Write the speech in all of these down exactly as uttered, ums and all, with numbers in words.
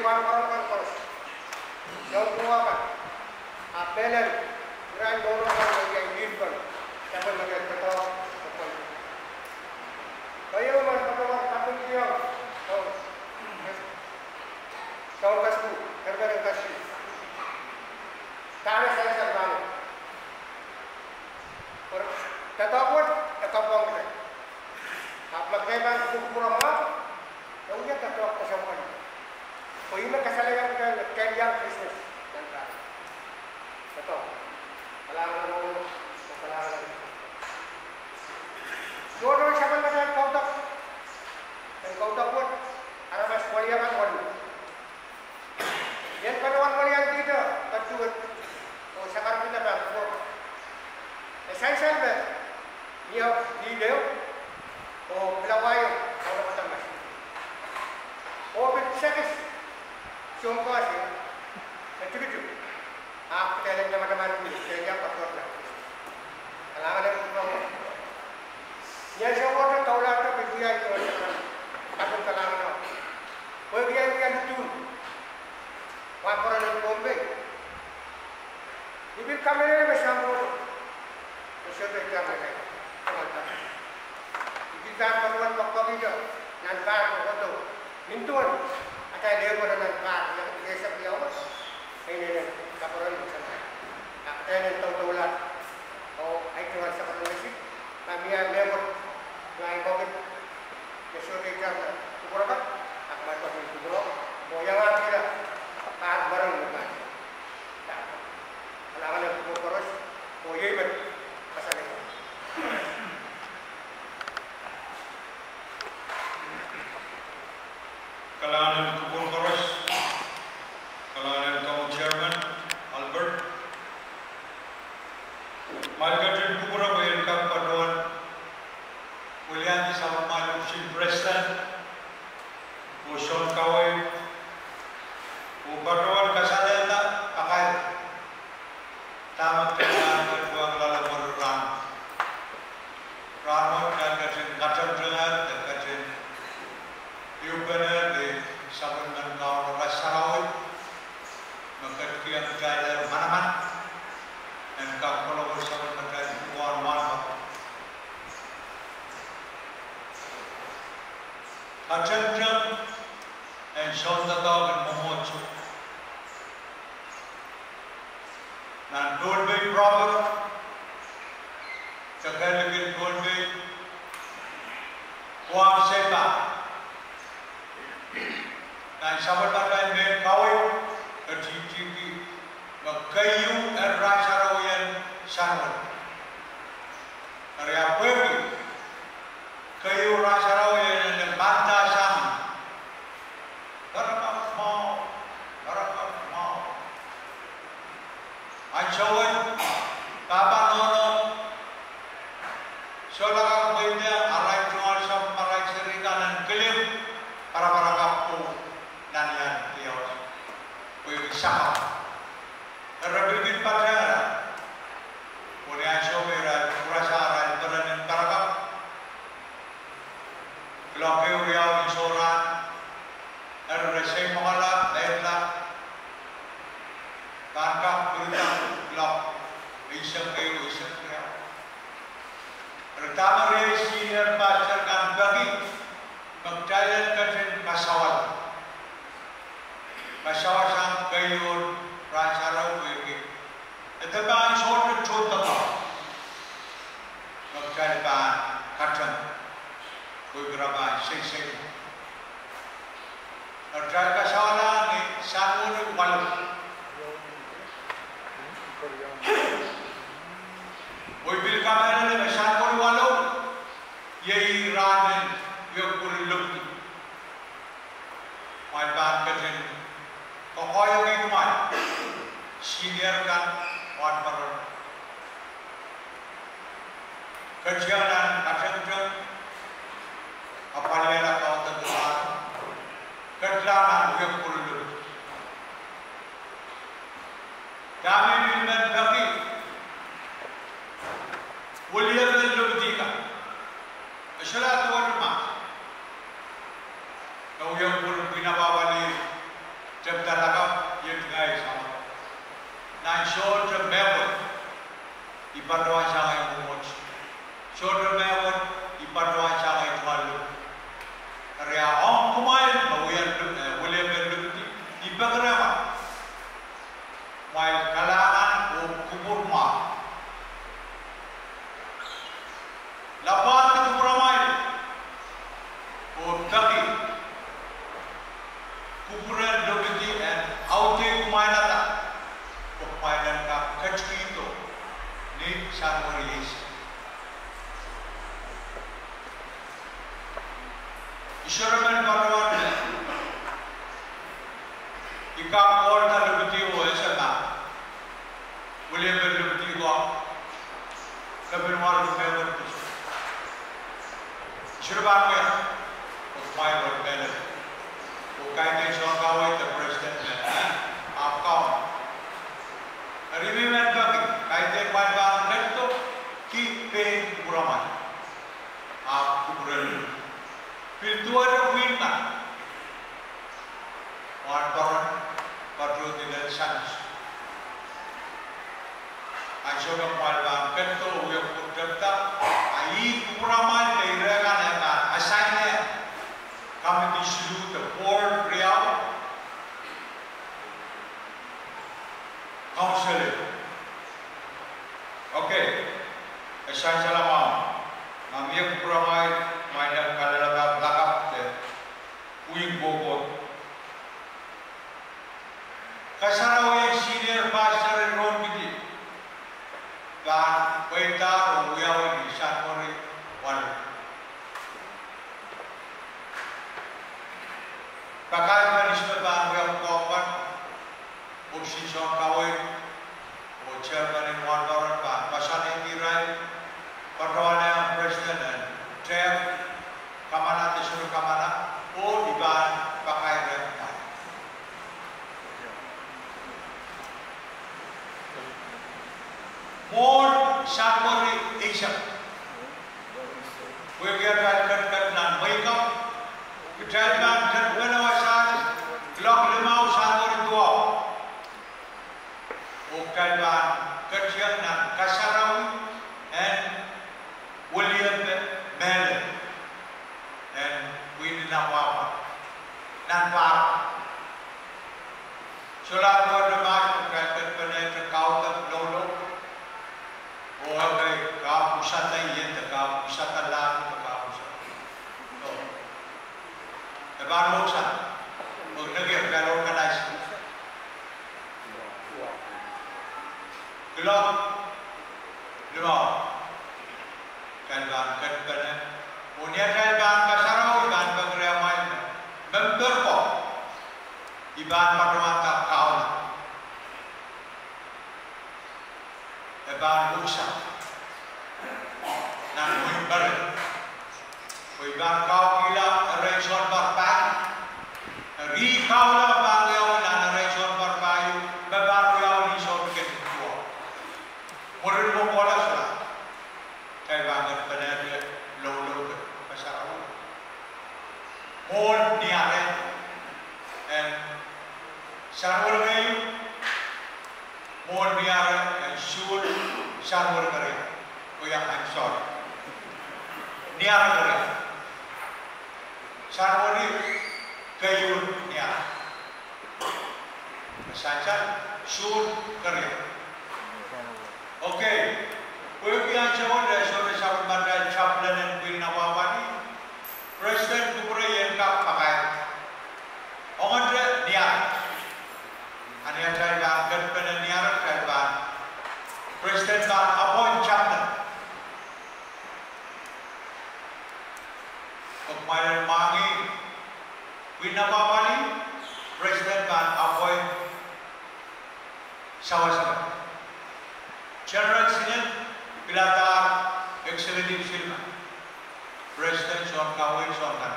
one orang terus. Jauh dua kan. Apelen, grand dono kan lagi yang lead kan. Siapa lagi yang ketua? Kayu mas, apa mas takut dia? Tahu. Tahu kasku, kerja dengan kasih. Tahu saya serban. और ततापुर ततापुर में आप लगते हैं कि पूरा मार तो ये ततापुर का संबंध कोई में कैसा लगेगा कि कैरियर बिजनेस चल रहा है बताओ कलाम लोग कलाम दो दो शब्द में जाए कौन तक कौन तक वो अरे मैं स्कूलिया में कौन ये पेरवान वाली आंटी तो कच्चू वो शक्कर भी ना बैठो essential be dia video o pelawai orang macam ni o bersekas cuma sih itu itu apa dalam zaman zaman ini saya patut lah kalau ada problem ya semua tu tahu lah tu dia itu aku kalau mana oh dia dia itu waparan Bombay ibu kamera macam tu Siapa yang akan melakukan? Jika perluan waktu itu, nanti waktu mintuan, ada dia pada nanti yang biasa dia apa? Ini ni kaparan macam ni. Ada yang tahu tahu lah. Oh, itu harus apa lagi? Kami ada lewat lain covid. Besok kita berapa? Akan berapa itu berapa? Oh, yang apa dia? Taat barang bukan? Kalau ada berkoros, oh iya ber. Kalau anda kubur koros, kalau anda kamu chairman Albert, marketing kubur apa yang kamu paduan, kuliah di sama malu si Preston, Boson Kawai, paduan kasada tak pakai, tamat kerjaan kedua lalu berperan, ramot dan kerjaan kacang dengar dan kerjaan Yubener di Sabun Kau Rasarawat, maka dia berjaya mana-mana, dan kau kalau bersama berjaya tuan mana. Kacang-kacang, dan sonda kau dan memocu. Dan Dolby Proper, jaga lagi Dolby, Kuam Seba. Dan sahabat badan ben kawai terjiji makayu dan rasa rawian sangat. Karya pergi kayu rasa rawian dan banta sama. Barakat mau, barakat mau. Ancawan kapan nono soalnya punya arai jual sama arai serikan dan kelim para para kapu. Dan yang dia berusaha. Terlebih pada Korea Soberan, Kurasaran, Beranin Karakap, Kelakeu Riau Insoran, Resei Mahala, Lainlah, Kankap Berita, Kelak, Iseng Keu, Iseng Riau. Pertama Rei Senior Pastor kan bagi Magdayan Kajen Kasawal. Masyarakat kayu rancang begini. Itu kan suatu contoh. Macam apa kacang, beberapa sesi. Rancang kasawalan ni sangat malu. Mobil kamera ni sangat malu. Yai ramen yang kuruluk. Macam kacang. Kau yang ini mana? Senior kan, wan baru. Kerjaan kacang-kacang, apa yang nak kau tentukan? Kerjaan yang perlu. Kami bilmen bagi, boleh lebih tiga. Masalah tuan rumah, kau yang perlu bina bawa ni. Isuraman Padawan, Ika Porta Liberty o Esama, William Liberty Walk, Kabinwar Member, Shurban of my word benefit, who guided Shongawa, the president, of Common. Remember, guided by Banto, keep paying Buraman, of Kubrel. Piltuara Winman, one torrent, patriotic sons. I showed up while Van Petto, we have put up. I eat Kuraman, they regan a sign coming to shoot the poor real council. Okay, a sign Salamam. Mamia Kuraman, my name Kalala Black up the Wing Bobo. Kasarawe senior pastor in Rome. Dan Waita, we are in Sanmori one. Pakai Manishma Ban, we have Copan, Upsison Kawai, or chairman in one dollar, Pasani Kirai, Patawana, president, and chair, Kamana, Tishuru Kamana, or Iban Pakai Red. More Sanmori Asia. We get a cut and wake up. We tell man that when I was clock limau Sanmori Dua. Okalban, Katian and Kasarawi and William Mellon. And we did not want Nanpar. So I go to Mark and Peneta Kauta Lolo. Oh, okay, kau pusat yang kau pusat lah, kau pusat. Oh, lepas pusat, negeri kalau organize. Kalau, lepas, kalban kalban, punya kalban kasarau, iban bergeramai, member kau, iban permata kau. Lepas pusat, nan member, iban kau kila resort berpan, ri kau lah bangau nan resort berpayu, berbangau ni resort kedua. Murid mo pola sila, kaya bangat benar lolo ke pasar awal. All niare, and sarwal ngayon, all niare and should sarwal kare. Oh yeah, I'm sorry. Niara kare. Sarwal ni kayu niara. Saja should kare. Okay, we are jawab dari sore sahabat bandar Chaplain and Queen Nawabani, President Kupure yang kap pakai, orang tu niar, ane ajar bang kerana niar kerana President bang appoint Chaplain, kemarin mangi Queen Nawabani, President bang appoint sahaja. General Senior Pilatar Executive Silva President John Kawai Sonkan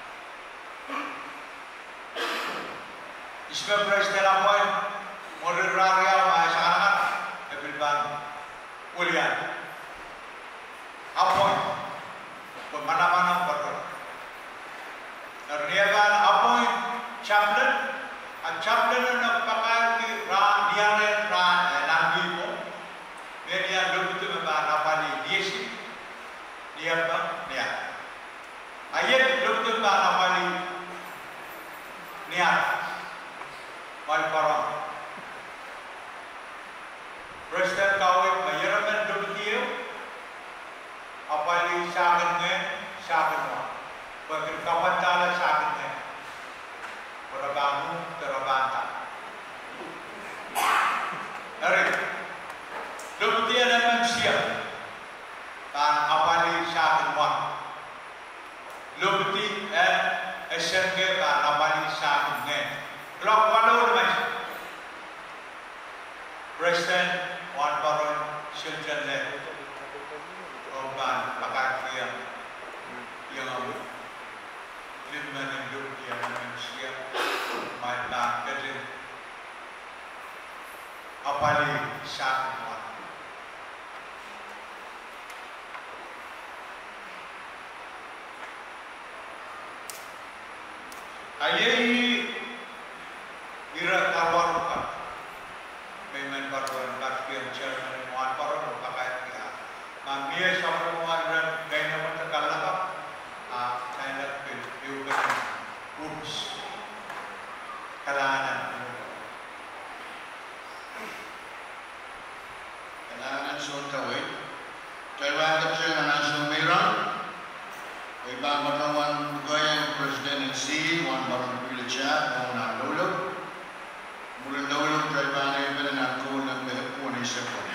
इसमें President appoint Moderaria Mahasanat Ebilban Ulian appoint mana-mana berdoa Erniagan appoint Chaplain and Chaplain nak pakai di ran diare ran nanti pun Dia dulu tu memang apa ni dia sih dia apa dia ayat dulu tu memang apa ni niat wal parang President Kawai mayaraman dulu dia apa ni sahaja ni sahaja ni bagi kawan tala sahaja ni berbangun terbantah hari Lalu dia ada manusia dan apa ni syahadat wan. Lalu dia Esenge ka nabali sa akin. Clock walo naman. President Juan Baron Children Led. Oban pakakaya yang lima hidup yang manusia mata kerja apali sakit. Ayai ira kawaruka memang baruan kaspian chairman Juan Baron pakakaya mamia sama muadran gaya macam kalapa ah saya pun juga urus kalangan Kailangan suot kawin. Kailangan kecil na national mayor. Ibang matawan gaya President N C Juan Baron Pilicha o na lolo. Mula lolo kailangan ay pinanako ng behepon sa po.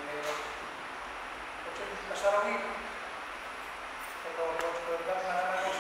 Kasarawi, kalau kalau sudah mengalami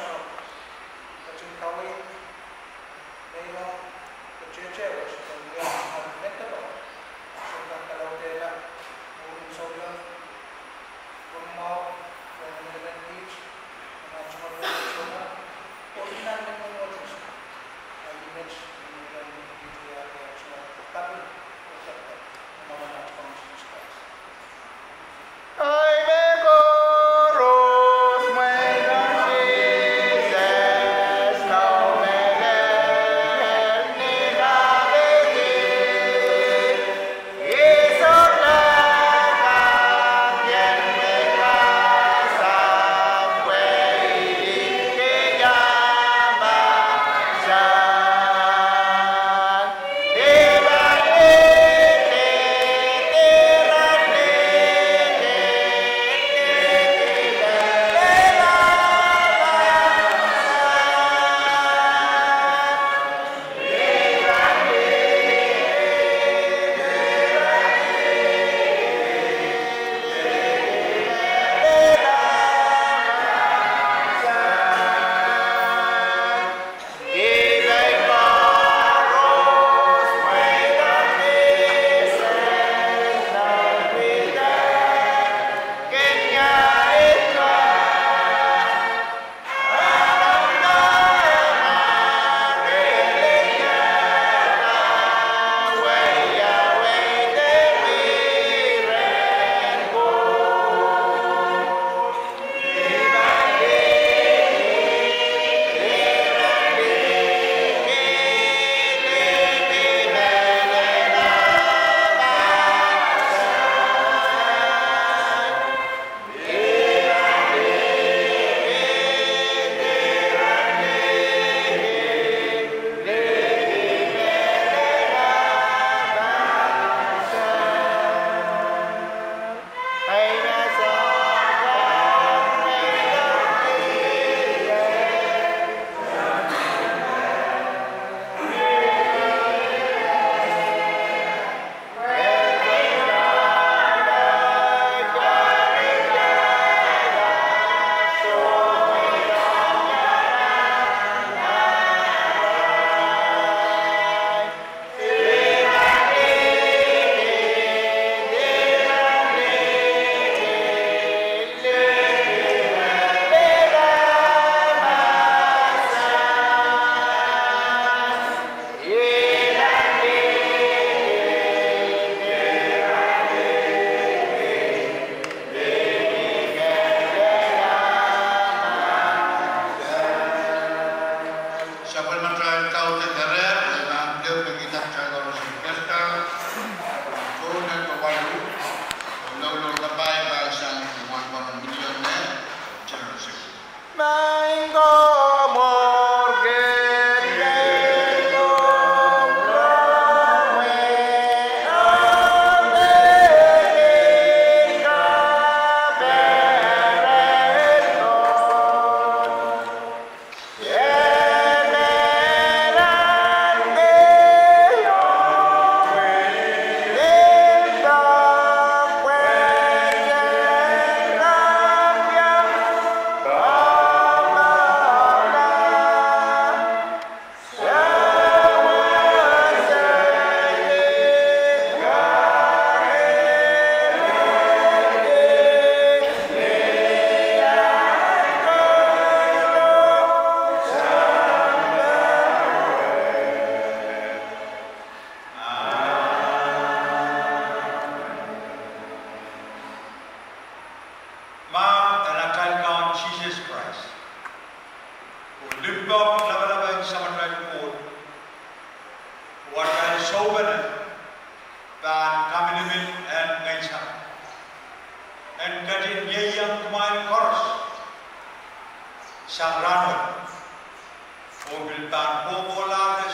Sang ranot. O biltan popular